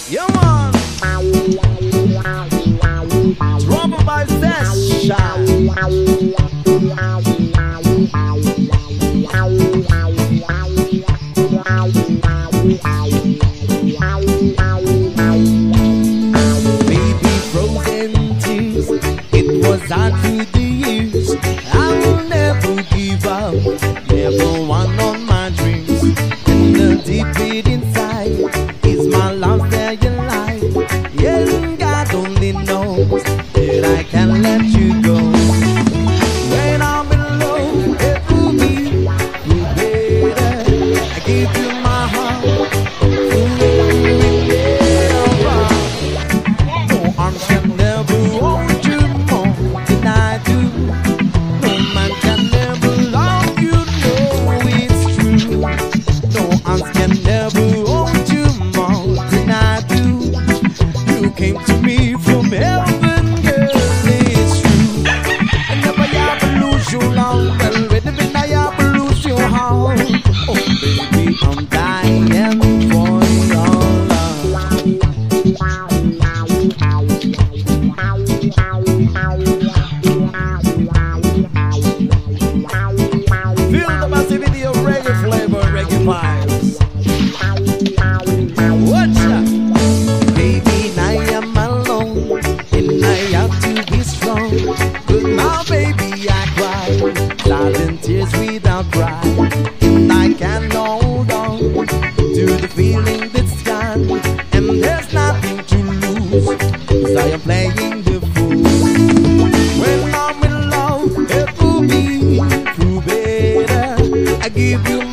Yeah, man. Trouble by session. Baby frozen tears, it was hard through the years. I will never give up, never one on my dreams. And the deep beat inside is my love that you like. Yeah, God only knows that I can't let you go. When I'm in love, it will be better. I give you my heart. No arms can never hold you more than I do. No man can never love you, no, it's true. No arms can never hold you more than I do. You came to me from heaven, girl, it's true. I never ever lose your love, well, when I ever lose your heart. Oh, baby, I'm dying for your love. Feel the massivity of reggae flavor, reggae vibes. What's up? Baby, I am alone, and I have to be strong. But now, baby, I cry, silent tears without pride. And I can't hold on to the feeling that's gone. And there's nothing to lose, 'cause I am playing the fool. When I'm in love, it will be true better. I give you